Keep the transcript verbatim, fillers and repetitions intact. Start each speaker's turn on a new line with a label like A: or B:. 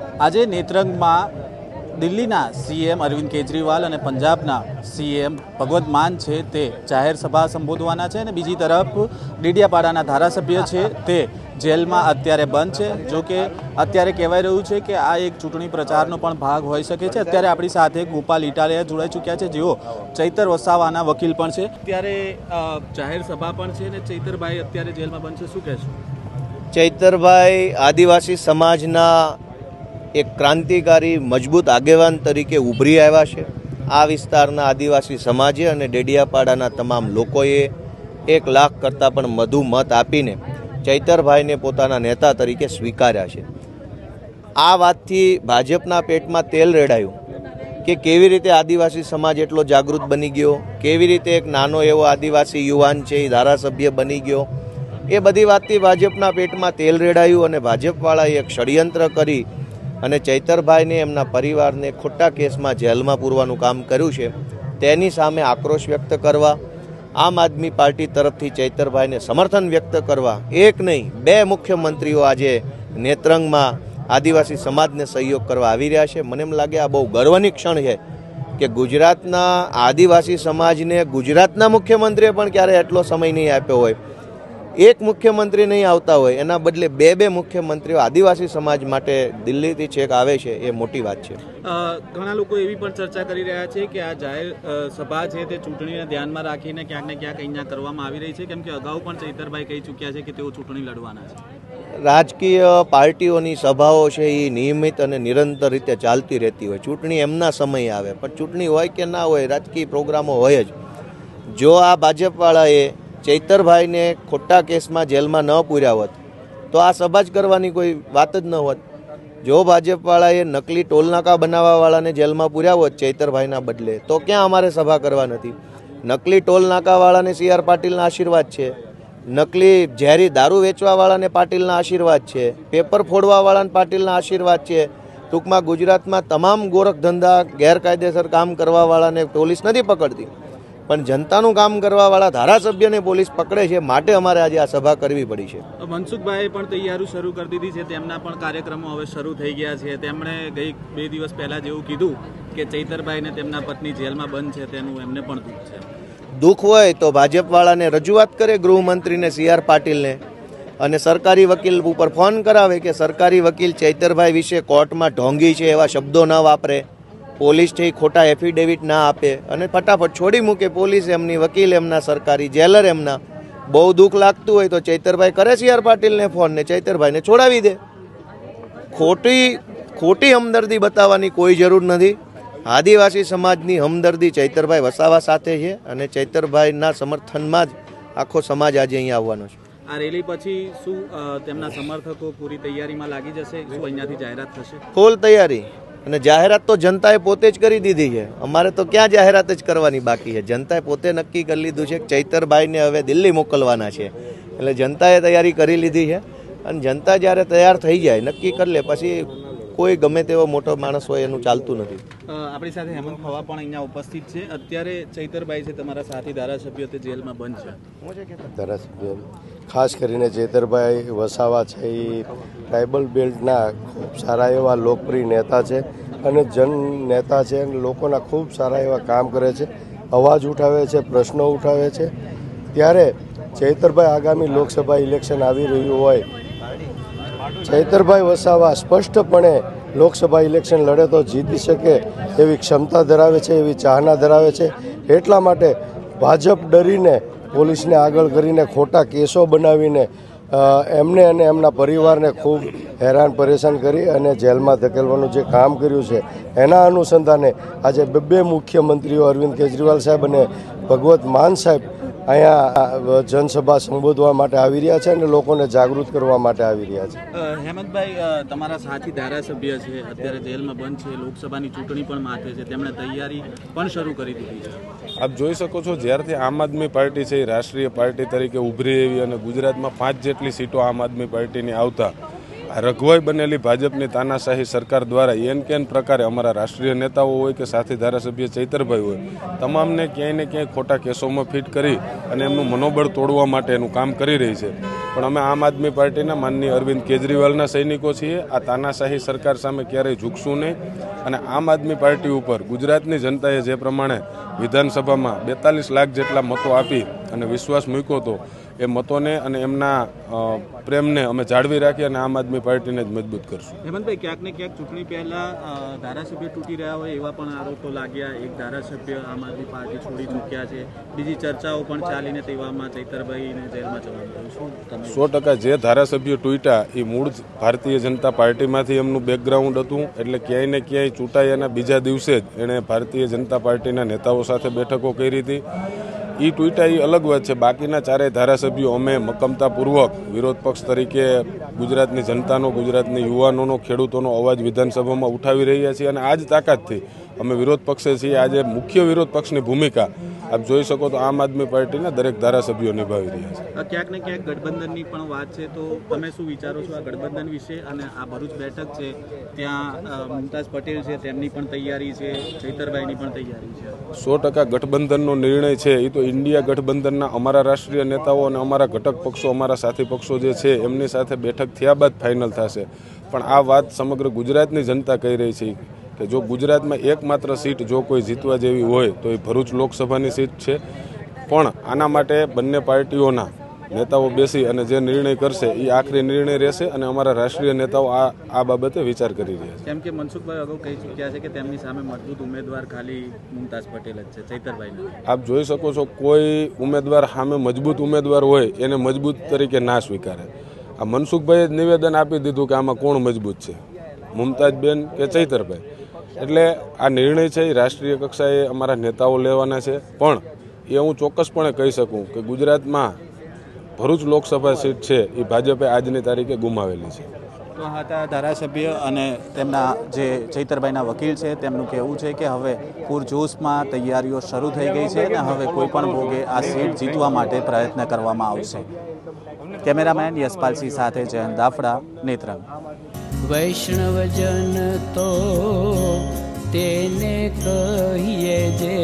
A: આજે નેત્રંગમાં દિલ્હીના સીએમ અરવિંદ કેજરીવાલ અને પંજાબના સીએમ ભગવત માન છે તે જાહેર સભા સંબોધવાના છે અને બીજી તરફ ડેડિયાપાડાના ધારાસભ્ય છે તે જેલમાં અત્યારે બંધ છે। જો કે અત્યારે કહેવાય રહ્યું છે કે આ એક ચૂંટણી પ્રચારનો પણ ભાગ હોઈ શકે છે। અત્યારે આપણી સાથે ગોપાલ ઇટાલિયા જોડાઈ ચૂક્યા છે, જેઓ ચૈતર વસાવાના વકીલ પણ છે। અત્યારે જાહેર સભા પણ છે અને ચૈતરભાઈ અત્યારે જેલમાં બંધ છે, શું કહેશો?
B: ચૈતરભાઈ આદિવાસી સમાજના એક ક્રાંતિકારી મજબૂત આગેવાન તરીકે ઉભરી આવ્યા છે। આ વિસ્તારના આદિવાસી સમાજે અને ડેડિયાપાડાના તમામ લોકોએ એક લાખ કરતાં પણ વધુ મત આપીને ચૈતરભાઈને પોતાના નેતા તરીકે સ્વીકાર્યા છે। આ વાતથી ભાજપના પેટમાં તેલ રેડાયું કે કેવી રીતે આદિવાસી સમાજ એટલો જાગૃત બની ગયો, કેવી રીતે એક નાનો એવો આદિવાસી યુવાન છે એ ધારાસભ્ય બની ગયો। એ બધી વાતથી ભાજપના પેટમાં તેલ રેડાયું અને ભાજપવાળાએ એક ષડયંત્ર કરી અને ચૈતરભાઈને એમના પરિવારને ખોટા કેસમાં જેલમાં પૂરવાનું કામ કર્યું છે। તેની સામે આક્રોશ વ્યક્ત કરવા, આમ આદમી પાર્ટી તરફથી ચૈતરભાઈને સમર્થન વ્યક્ત કરવા એક નહીં બે મુખ્યમંત્રીઓ આજે નેત્રંગમાં આદિવાસી સમાજને સહયોગ કરવા આવી રહ્યા છે। મને એમ લાગે આ બહુ ગર્વની ક્ષણ છે કે ગુજરાતના આદિવાસી સમાજને ગુજરાતના મુખ્યમંત્રીએ પણ ક્યારે એટલો સમય નહીં આપ્યો હોય। એક મુખ્યમંત્રી નહીં આવતા હોય, એના બદલે બે બે મુખ્યમંત્રીઓ આદિવાસી સમાજ માટે દિલ્હીથી છેક આવે છે, એ મોટી વાત છે।
A: ઘણા લોકો એવી પણ ચર્ચા કરી રહ્યા છે કે આ જાહેર સભા છે તે ચૂંટણીને ધ્યાનમાં રાખીને ક્યાંક ને ક્યાંક અહીંયા કરવામાં આવી રહી છે, કેમ કે અગાઉ પણ ચૈતરભાઈ કહી ચૂક્યા છે કે તેઓ ચૂંટણી લડવાના છે।
B: રાજકીય પાર્ટીઓની સભાઓ છે એ નિયમિત અને નિરંતર રીતે ચાલતી રહેતી હોય। ચૂંટણી એમના સમય આવે, પણ ચૂંટણી હોય કે ના હોય, રાજકીય પ્રોગ્રામો હોય જ। જો આ ભાજપવાળાએ ચૈતરભાઈને ખોટા કેસમાં જેલમાં ન પૂર્યા હોત તો આ સભા જ કરવાની કોઈ વાત જ ન હોત। જો ભાજપવાળાએ નકલી ટોલનાકા બનાવવાવાળાને જેલમાં પૂર્યા હોત ચૈતરભાઈના બદલે, તો ક્યાં અમારે સભા કરવા નથી? નકલી ટોલનાકાવાળાને સી આર પાટીલના આશીર્વાદ છે, નકલી ઝેરી દારૂ વેચવાવાળાને પાટીલના આશીર્વાદ છે, પેપર ફોડવાવાળાને પાટીલના આશીર્વાદ છે। ટૂંકમાં ગુજરાતમાં તમામ ગોરખ ધંધા ગેરકાયદેસર કામ કરવાવાળાને પોલીસ નથી પકડતી, પણ જનતાનું કામ કરવાવાળા ધારાસભ્યને પોલીસ પકડે છે, માટે અમારે આજે આ સભા કરવી પડી છે।
A: મનસુખભાઈએ પણ તૈયારી શરૂ કરી દીધી છે, તેમના પણ કાર્યક્રમો હવે શરૂ થઈ ગયા છે। તેમણે ગઈ બે દિવસ પહેલાં જેવું કીધું કે ચૈતરભાઈને તેમના પત્ની જેલમાં બંધ છે, તેનું એમને પણ દુઃખ છે।
B: દુઃખ હોય તો ભાજપવાળાને રજૂઆત કરે ગૃહમંત્રીને સી આર પાટીલને, અને સરકારી વકીલ ઉપર ફોન કરાવે કે સરકારી વકીલ ચૈતરભાઈ વિશે કોર્ટમાં ઢોંગી છે એવા શબ્દો ન વાપરે, પોલીસથી ખોટા એફિડેવિટ ના આપે અને ફટાફટ છોડી મૂકે પોલીસ એમની, વકીલ એમના, સરકારી જેલર એમના। બહુ દુઃખ લાગતું હોય તો ચૈતરભાઈ કરે સી આર પાટીલને ફોન ને ચૈતરભાઈને છોડાવી દે। ખોટી ખોટી હમદર્દી બતાવવાની કોઈ જરૂર નથી। આદિવાસી સમાજની હમદર્દી ચૈતરભાઈ વસાવા સાથે છે અને ચૈતરભાઈના સમર્થનમાં જ આખો સમાજ આજે અહીંયા આવવાનો છે।
A: આ રેલી પછી શું તેમના સમર્થકો પૂરી તૈયારીમાં લાગી જશે? શું અહીંયાથી જાહેરાત થશે?
B: ફૂલ તૈયારી, અને જાહેરાત તો જનતાએ પોતે જ કરી દીધી છે। અમારે તો ક્યાં જાહેરાત જ કરવાની બાકી છે? જનતાએ પોતે નક્કી કરી લીધું છે કે ચૈતરભાઈને હવે દિલ્હી મોકલવાના છે, એટલે જનતાએ તૈયારી કરી લીધી છે। અને જનતા જ્યારે તૈયાર થઈ જાય, નક્કી કરી લે, પછી કોઈ ગમે તેવો મોટો માણસ હોય એનું ચાલતું નથી।
A: આપણી સાથે હેમંત ખવા પણ અહીંયા ઉપસ્થિત છે। અત્યારે ચૈતરભાઈ છે તમારા સાથી ધારાસભ્ય, તે જેલમાં બંધ છે।
C: ધારાસભ્ય ખાસ કરીને ચૈતરભાઈ વસાવા છે એ ટ્રાઇબલ બેલ્ટના ખૂબ સારા એવા લોકપ્રિય નેતા છે અને જન નેતા છે, અને લોકોના ખૂબ સારા એવા કામ કરે છે, અવાજ ઉઠાવે છે, પ્રશ્નો ઉઠાવે છે। ત્યારે ચૈતરભાઈ આગામી લોકસભા ઇલેક્શન આવી રહ્યું હોય, ચૈતરભાઈ વસાવા સ્પષ્ટપણે લોકસભા ઇલેક્શન લડે તો જીતી શકે એવી ક્ષમતા ધરાવે છે, એવી ચાહના ધરાવે છે। એટલા માટે ભાજપ ડરીને પોલીસને આગળ કરીને ખોટા કેસો બનાવીને એમને અને એમના પરિવારને ખૂબ હેરાન પરેશાન કરી અને જેલમાં ધકેલવાનું જે કામ કર્યું છે, એના અનુસંધાને આજે બે મુખ્યમંત્રીઓ અરવિંદ કેજરીવાલ સાહેબ અને ભગવત માન સાહેબ અહીંયા જનસભા સંબોધવા માટે આવી રહ્યા છે અને લોકોને જાગૃત કરવા માટે આવી રહ્યા છે।
A: હેમંતભાઈ, તમારા સાથી ધારાસભ્ય છે, અત્યારે જેલમાં બંધ છે, લોકસભાની ચૂંટણી પણ માથે છે, તેમણે તૈયારી પણ શરૂ કરી દીધી છે।
D: આપ જોઈ શકો છો, જ્યારથી આમ આદમી પાર્ટી છે એ રાષ્ટ્રીય પાર્ટી તરીકે ઉભરી આવી અને ગુજરાતમાં પાંચ જેટલી સીટો આમ આદમી પાર્ટીની આવતા રઘવાઈ બનેલી ભાજપની તાનાશાહી સરકાર દ્વારા એન કેન પ્રકારે અમારા રાષ્ટ્રીય નેતાઓ હોય કે સાથી ધારાસભ્ય ચૈતરભાઈ હોય, તમામને ક્યાંય ને ક્યાંય ખોટા કેસોમાં ફિટ કરી અને એમનું મનોબળ તોડવા માટે એનું કામ કરી રહી છે. પણ અમે આમ આદમી પાર્ટીના માનનીય અરવિંદ કેજરીવાલના સૈનિકો છીએ. આ તાનાશાહી સરકાર સામે ક્યારેય ઝૂકશું નહીં. અને આમ આદમી પાર્ટી ઉપર ગુજરાતની જનતાએ જે પ્રમાણે વિધાનસભામાં બેતાલીસ લાખ જેટલા મતો આપી અને વિશ્વાસ મૂક્યો હતો, એ મતોને અને એમના પ્રેમને અમે જાળવી રાખી અને આમ આદમી પાર્ટીને જ મજબૂત કરશું.
A: હેમંતભાઈ, ક્યાંક ને ક્યાંક ચૂંટણી પહેલા ધારાસભ્ય તૂટી રહ્યા હોય એવા પણ આરોપો લાગ્યા. એક ધારાસભ્ય આમ આદમી પાર્ટી છોડી ચૂક્યા છે. બીજી ચર્ચાઓ પણ ચાલીને તેવામાં ચૈતરભાઈને જેલમાં જવાનું.
D: સો ટકા જે ધારાસભ્ય તૂટ્યા એ મૂળ ભારતીય જનતા પાર્ટીમાંથી એમનું બેકગ્રાઉન્ડ હતું. એટલે ક્યાંય ને ક્યાંય ચૂંટાયાના બીજા દિવસે જ એણે ભારતીય જનતા પાર્ટીના નેતાઓ સાથે બેઠકો કરી હતી. એ ટ્વીટા એ અલગ વાત છે. બાકીના ચારેય ધારાસભ્યો અમે મક્કમતાપૂર્વક વિરોધ પક્ષ તરીકે ગુજરાતની જનતાનો, ગુજરાતની યુવાનોનો, ખેડૂતોનો અવાજ વિધાનસભામાં ઉઠાવી રહ્યા છીએ અને આ જ તાકાતથી અમે વિરોધ પક્ષે છીએ. આજે મુખ્ય વિરોધ પક્ષની ભૂમિકા આપ જોઈ શકો તો આમ આદમી પાર્ટીના દરેક ધારાસભ્યો નિભાવી રહ્યા છે.
A: ક્યાંક ને ક્યાંક ગઠબંધનની પણ વાત છે, તો તમે શું વિચારો છો આ ગઠબંધન વિશે? અને આ ભરૂચ બેઠક છે, ત્યાં મુમતાઝ પટેલ છે, તેમની પણ તૈયારી છે, ચૈતરભાઈની પણ તૈયારી છે.
D: સો ટકા ગઠબંધનનો નિર્ણય છે એ તો ઇન્ડિયા ગઠબંધનના અમારા રાષ્ટ્રીય નેતાઓ અને અમારા ઘટક પક્ષો, અમારા સાથી પક્ષો જે છે એમની સાથે બેઠક થયા બાદ ફાઇનલ થશે. પણ આ વાત સમગ્ર ગુજરાતની જનતા કહી રહી છે કે જો ગુજરાતમાં એકમાત્ર સીટ જો કોઈ જીતવા જેવી હોય તો એ ભરૂચ લોકસભાની સીટ છે. પણ આના માટે બંને પાર્ટીઓના નેતાઓ બેસી અને જે નિર્ણય કરશે એ આખરી નિર્ણય રહેશે અને અમારા રાષ્ટ્રીય નેતાઓ આ આ બાબતે વિચાર કરી રહ્યા છે.
A: કેમ કે મનસુખભાઈ અગાઉ કહી ચૂક્યા છે કે તેમની સામે મજબૂત ઉમેદવાર ખાલી મુમતાઝ પટેલ જ છે, ચૈતરભાઈ. આપ
D: જોઈ શકો છો કોઈ ઉમેદવાર સામે મજબૂત ઉમેદવાર હોય એને મજબૂત તરીકે ના સ્વીકારે. આ મનસુખભાઈએ જ નિવેદન આપી દીધું કે આમાં કોણ મજબૂત છે, મુમતાઝબેન કે ચૈતરભાઈ. એટલે આ નિર્ણય છે એ રાષ્ટ્રીય કક્ષાએ અમારા નેતાઓ લેવાના છે. પણ એ હું ચોક્કસપણે કહી શકું કે ગુજરાતમાં ભરૂચ લોકસભા સીટ છે એ ભાજપે આજની તારીખે ગુમાવેલી છે.
A: તો હતા ધારાસભ્ય અને તેમના જે ચૈતરભાઈના વકીલ છે, તેમનું કહેવું છે કે હવે પૂરજોશમાં તૈયારીઓ શરૂ થઈ ગઈ છે અને હવે કોઈ પણ ભોગે આ સીટ જીતવા માટે પ્રયત્ન કરવામાં આવશે. કેમેરામેન યશપાલસિંહ સાથે જયંત દાફડા, નેત્રંગ.
E: વૈષ્ણવજન તો તેને કહીએ જે